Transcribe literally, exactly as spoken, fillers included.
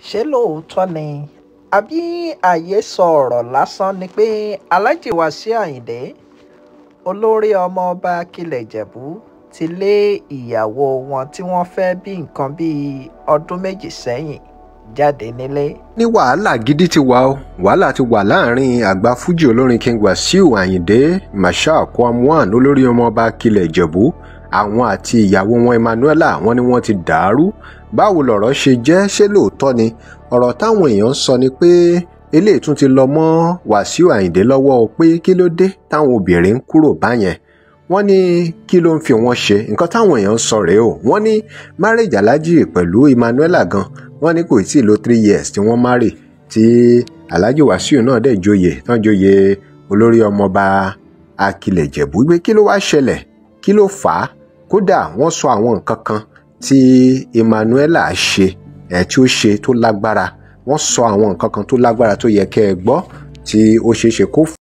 ṣé lóòótọ́ ni àbí àhesọ ọ̀rọ̀ lásán ni pé aláàjì Wasiu Ayinde olórí ọmọọba akilẹ̀-ìjẹ̀bù ti lé ìyàwó wọn tí wọ́n fẹ́ bí nǹkan bíi ọdún méjì sẹ́yìn jáde nílé. ní wàhálà gidi ti wà ó wàhálà ti wà láàrin àgbà fújì olórin King Wasiu Ayinde Marshal Kwamwan olórí ọmọọba akilẹ̀-ìjẹ̀bù àwọn àti ìyàwó wọn Emannuella wọ́n ní wọ́n ti dàrú. báwo lọ̀rọ̀ ṣe jẹ́, ṣé lóòótọ́ ni? ọ̀rọ̀ táwọn èèyàn ń sọ ni pé eléyìí tún ti lọ mọ́ Wasiu Ayinde lọ́wọ́ pé kí ló dé táwọn obìnrin ń kúrò báyẹn. wọ́n ní kí ló ń fi wọ́n ṣe, nǹkan táwọn èèyàn ń sọ rèé o. wọ́n ní marriage Alhaji pẹ̀lú Emannuella gan wọ́n ní kò tí ì lo three years tí wọ́n marry tí Alhaji Wasiu náà dẹ̀ joyè tán joyè olórí ọmọọba akilẹ̀-ìjẹ̀bù. gbé kí ló wá ṣẹlẹ̀, kí ló fà á? kódà wọ́n sọ àwọn nǹkan kan tí Emannuella ṣe ẹ̀ tí ó ṣe tó lágbára. wọ́n sọ àwọn nǹkan kan tó lágbára tó yẹ kẹ́ ẹ gbọ́ tí ó ṣeé ṣe kó